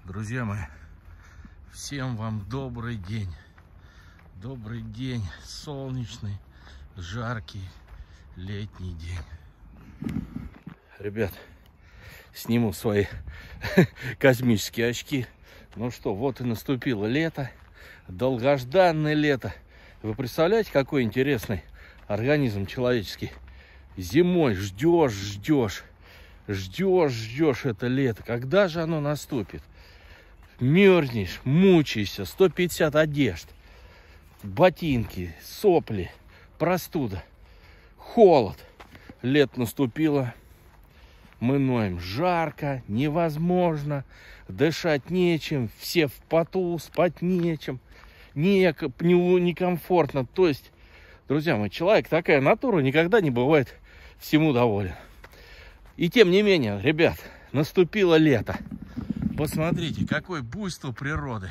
Друзья мои, всем вам добрый день. Добрый день, солнечный, жаркий летний день. Ребят, сниму свои космические очки. Ну что, вот и наступило лето, долгожданное лето. Вы представляете, какой интересный организм человеческий? Зимой ждешь это лето. Когда же оно наступит? Мерзнешь, мучаешься, 150 одежд, ботинки, сопли, простуда, холод. Лето наступило, мы ноем, жарко, невозможно, дышать нечем, все в поту, спать нечем, некомфортно. То есть, друзья мои, человек такая натура, никогда не бывает всему доволен. И тем не менее, ребят, наступило лето. Посмотрите, какое буйство природы.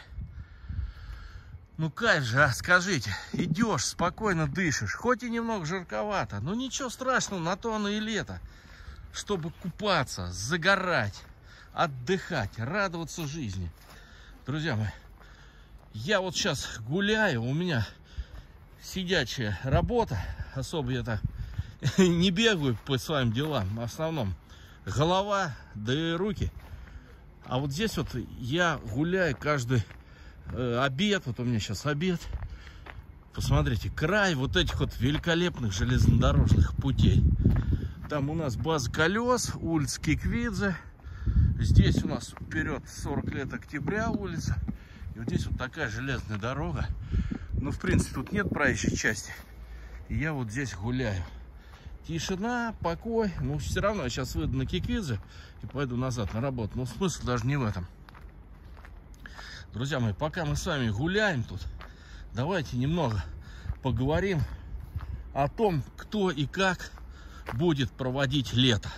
Ну кайф же, а, скажите. Идешь, спокойно дышишь. Хоть и немного жарковато, но ничего страшного, на то оно и лето. Чтобы купаться, загорать, отдыхать, радоваться жизни. Друзья мои, я вот сейчас гуляю, у меня сидячая работа. Особо я-то не бегаю по своим делам. В основном голова, да и руки. А вот здесь вот я гуляю каждый обед. Вот у меня сейчас обед. Посмотрите, край вот этих вот великолепных железнодорожных путей. Там у нас база колес, улица Киквидзе. Здесь у нас вперед 40 лет октября улица. И вот здесь вот такая железная дорога. Ну, в принципе, тут нет проезжей части. И я вот здесь гуляю. Тишина, покой. Ну, все равно я сейчас выйду на Киквидзе и пойду назад на работу. Но смысл даже не в этом. Друзья мои, пока мы с вами гуляем тут, давайте немного поговорим о том, кто и как будет проводить лето.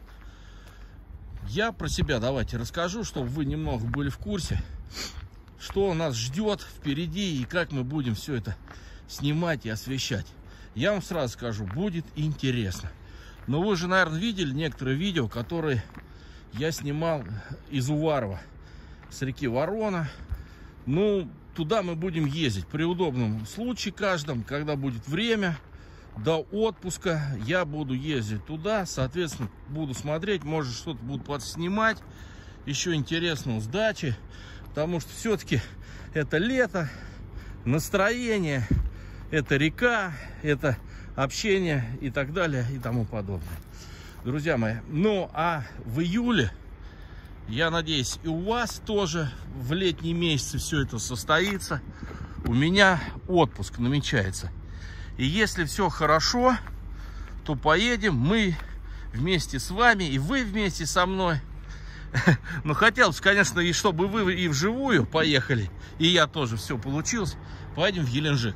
Я про себя давайте расскажу, чтобы вы немного были в курсе, что нас ждет впереди и как мы будем все это снимать и освещать. Я вам сразу скажу, будет интересно. Но вы же, наверное, видели некоторые видео, которые я снимал из Уварова, с реки Ворона. Ну, туда мы будем ездить при удобном случае каждом, когда будет время, до отпуска. Я буду ездить туда, соответственно, буду смотреть, может, что-то буду подснимать, еще интересного с дачи, потому что все-таки это лето, настроение. Это река, это общение и так далее и тому подобное. Друзья мои, ну а в июле, я надеюсь, и у вас тоже в летние месяцы все это состоится. У меня отпуск намечается. И если все хорошо, то поедем мы вместе с вами, и вы вместе со мной. Но хотелось, конечно, и чтобы вы и вживую поехали, и я тоже, все получилось. Поедем в Геленджик.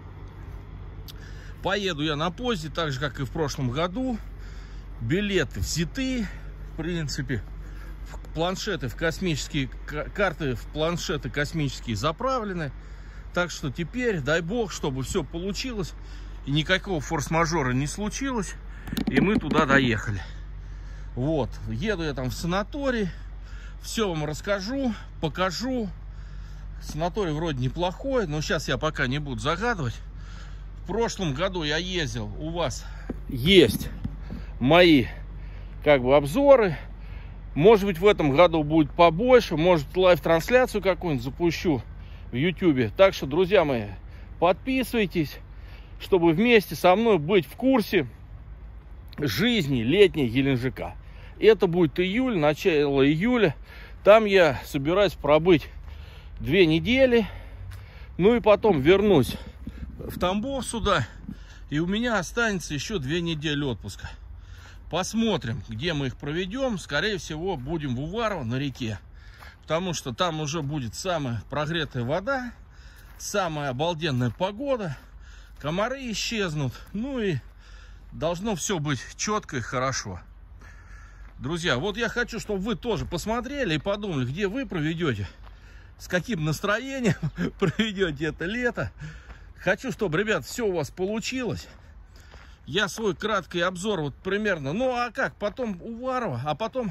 Поеду я на поезде, так же, как и в прошлом году. Билеты взяты, в принципе. Планшеты в космические, карты в планшеты космические заправлены. Так что теперь, дай бог, чтобы все получилось. И никакого форс-мажора не случилось. И мы туда доехали. Вот, еду я там в санаторий. Все вам расскажу, покажу. Санаторий вроде неплохой, но сейчас я пока не буду загадывать. В прошлом году я ездил, у вас есть мои обзоры. Может быть, в этом году будет побольше, может, лайв-трансляцию какую-нибудь запущу в YouTube. Так что, друзья мои, подписывайтесь, чтобы вместе со мной быть в курсе жизни летней Геленджика. Это будет июль, начало июля. Там я собираюсь пробыть 2 недели. Ну и потом вернусь в Тамбов сюда, и у меня останется еще 2 недели отпуска. Посмотрим, где мы их проведем. Скорее всего, будем в Уварово на реке, потому что там уже будет самая прогретая вода, самая обалденная погода, комары исчезнут, ну и должно все быть четко и хорошо. Друзья, вот я хочу, чтобы вы тоже посмотрели и подумали, где вы проведете, с каким настроением проведете это лето. Хочу, чтобы, ребят, все у вас получилось. Я свой краткий обзор вот примерно. Ну, а как? Потом Уварово, а потом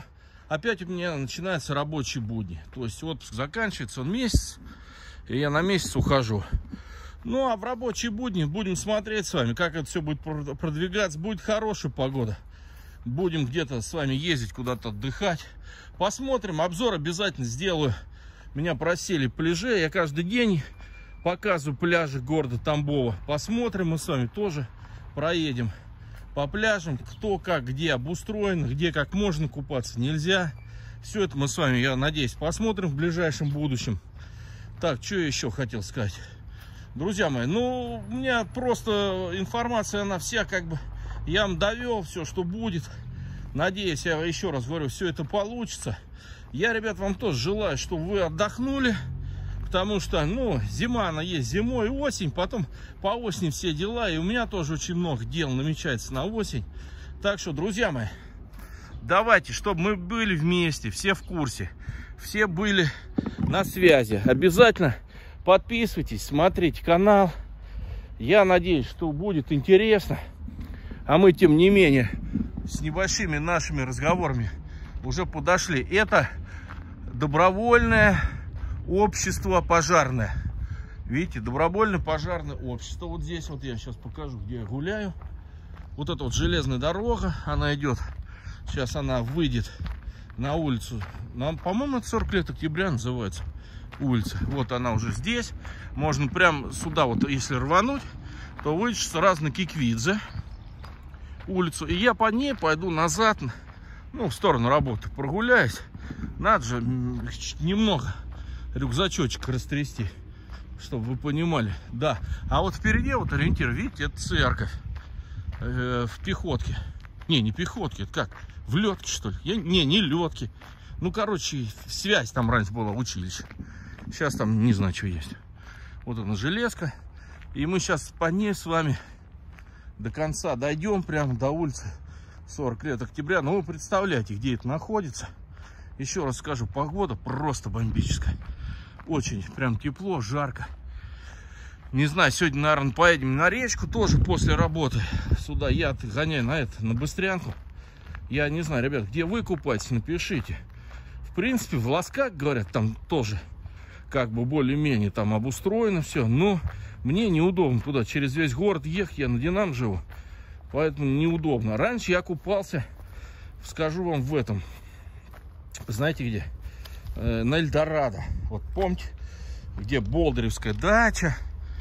опять у меня начинаются рабочие будни. То есть отпуск заканчивается, он месяц, и я на месяц ухожу. Ну, а в рабочие будни будем смотреть с вами, как это все будет продвигаться. Будет хорошая погода. Будем где-то с вами ездить, куда-то отдыхать. Посмотрим, обзор обязательно сделаю. Меня просили пляжи, я каждый день показываю пляжи города Тамбова. Посмотрим, мы с вами тоже проедем по пляжам, кто как где обустроен, где как можно купаться, нельзя. Все это мы с вами, я надеюсь, посмотрим в ближайшем будущем. Так, что я еще хотел сказать? Друзья мои, ну, у меня просто информация, она вся как бы, я вам довел все, что будет. Надеюсь, я еще раз говорю, все это получится. Я, ребят, вам тоже желаю, чтобы вы отдохнули. Потому что, ну, зима, она есть зимой, осень, потом по осени все дела. И у меня тоже очень много дел намечается на осень. Так что, друзья мои, давайте, чтобы мы были вместе, все в курсе, все были на связи. Обязательно подписывайтесь, смотрите канал. Я надеюсь, что будет интересно. А мы, тем не менее, с небольшими нашими разговорами уже подошли. Это добровольное общество пожарное. Видите, добровольное пожарное общество. Вот здесь вот я сейчас покажу, где я гуляю. Вот эта вот железная дорога, она идет. Сейчас она выйдет на улицу. По-моему, это 40 лет октября называется улица. Вот она уже здесь. Можно прям сюда вот, если рвануть, то выйдешь сразу на Киквидзе улицу. И я по ней пойду назад, ну, в сторону работы прогуляюсь. Надо же немного рюкзачочек растрясти, чтобы вы понимали. Да, а вот впереди вот ориентир, видите, это церковь в Пехотке. Не Пехотке, это как? В Летке, что ли? Не Летке. Ну, короче, связь там раньше была, училище. Сейчас там не знаю, что есть. Вот она железка. И мы сейчас по ней с вами до конца дойдем, прямо до улицы 40 лет октября. Ну, вы представляете, где это находится. Еще раз скажу, погода просто бомбическая. Очень прям тепло, жарко. Не знаю, сегодня, наверное, поедем на речку тоже после работы. Сюда я гоняю на Быстрянку. Я не знаю, ребят, где вы купаетесь, напишите. В принципе, в Лосках, говорят, там тоже как бы более-менее там обустроено все. Но мне неудобно туда через весь город ехать. Я на Динам живу, поэтому неудобно. Раньше я купался, скажу вам, в этом. Знаете где? На Эльдорадо. Вот помните, где Болдыревская дача.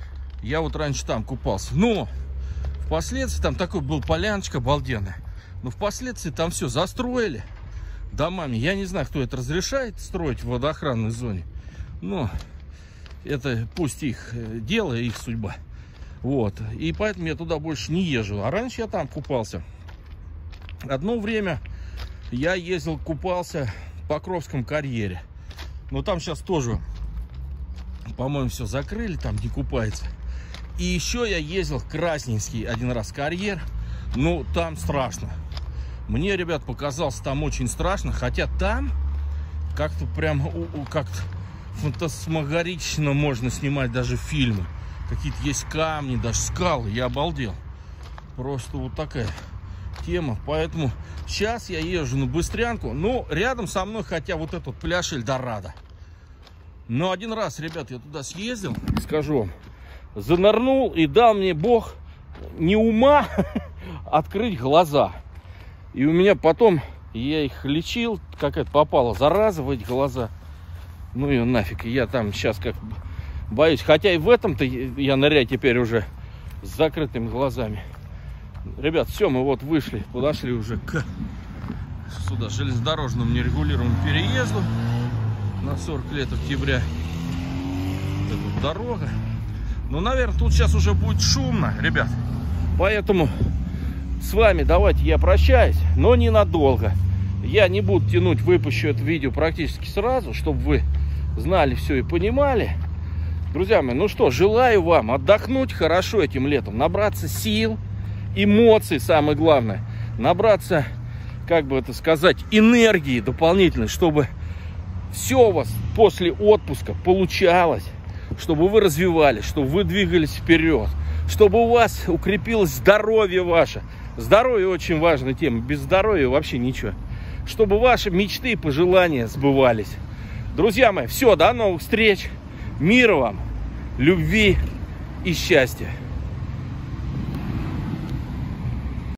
Я вот раньше там купался. Но впоследствии там такой был поляночка обалденная. Но впоследствии там все застроили домами. Я не знаю, кто это разрешает строить в водоохранной зоне. Но это пусть их дело, их судьба. Вот. И поэтому я туда больше не езжу. А раньше я там купался. Одно время я ездил, купался в Покровском карьере. Но там сейчас тоже, по-моему, все закрыли, там не купается. И еще я ездил в Красненский один раз карьер. Ну, там страшно. Мне, ребят, показалось там очень страшно. Хотя там как-то прям как-то фантасмагорично можно снимать даже фильмы. Какие-то есть камни, даже скалы. Я обалдел. Просто вот такая тема. Поэтому сейчас я езжу на Быстрянку. Ну, рядом со мной, хотя вот этот пляж Эльдорадо. Но один раз, ребят, я туда съездил, скажу вам, занырнул, и дал мне Бог не ума открыть глаза. И у меня потом, я их лечил, какая-то попала зараза в эти глаза. Ну и нафиг, я там сейчас как боюсь. Хотя и в этом-то я ныряю теперь уже с закрытыми глазами. Ребят, все, мы вот вышли, подошли уже к сюда железнодорожному нерегулируемому переезду на 40 лет октября. Вот эта вот дорога. Ну, наверное, тут сейчас уже будет шумно, ребят. Поэтому с вами давайте я прощаюсь, но ненадолго. Я не буду тянуть, выпущу это видео практически сразу, чтобы вы знали все и понимали. Друзья мои, ну что, желаю вам отдохнуть хорошо этим летом, набраться сил, эмоций, самое главное, набраться, как бы это сказать, энергии дополнительной, чтобы все у вас после отпуска получалось, чтобы вы развивались, чтобы вы двигались вперед, чтобы у вас укрепилось здоровье ваше. Здоровье очень важная тема, без здоровья вообще ничего. чтобы ваши мечты и пожелания сбывались. Друзья мои, все, до новых встреч. Мира вам, любви и счастья.